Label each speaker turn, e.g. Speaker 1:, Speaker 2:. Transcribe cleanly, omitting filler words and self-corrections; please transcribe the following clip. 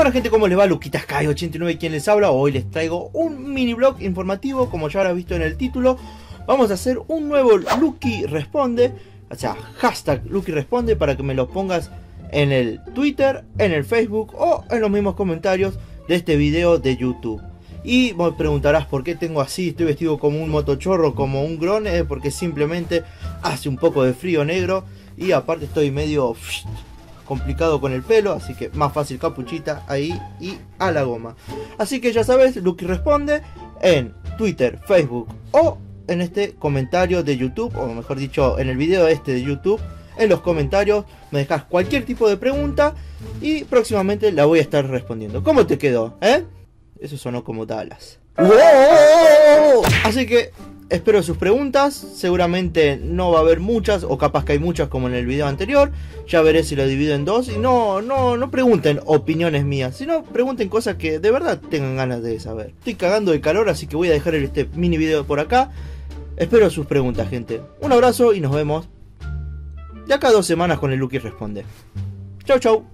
Speaker 1: Bueno gente, ¿cómo les va? Luquitas Sky 89 quien les habla. Hoy les traigo un mini blog informativo, como ya habrás visto en el título. Vamos a hacer un nuevo Lucky Responde, o sea, hashtag Lucky Responde, para que me lo pongas en el Twitter, en el Facebook o en los mismos comentarios de este video de YouTube. Y me preguntarás por qué tengo así, estoy vestido como un motochorro, como un grone, porque simplemente hace un poco de frío negro y aparte estoy medio complicado con el pelo, así que más fácil capuchita ahí y a la goma. Así que ya sabes, Lucky Responde en Twitter, Facebook o en este comentario de YouTube, o mejor dicho, en el video este de YouTube. En los comentarios me dejas cualquier tipo de pregunta y próximamente la voy a estar respondiendo. ¿Cómo te quedó? Eso sonó como Dallas. ¡Wow! Así que espero sus preguntas. Seguramente no va a haber muchas, o capaz que hay muchas como en el video anterior. Ya veré si lo divido en dos. Y no pregunten opiniones mías, sino pregunten cosas que de verdad tengan ganas de saber. Estoy cagando de calor, así que voy a dejar este mini video por acá. Espero sus preguntas, gente. Un abrazo y nos vemos de acá a 2 semanas con el Lucky Responde. Chau chau.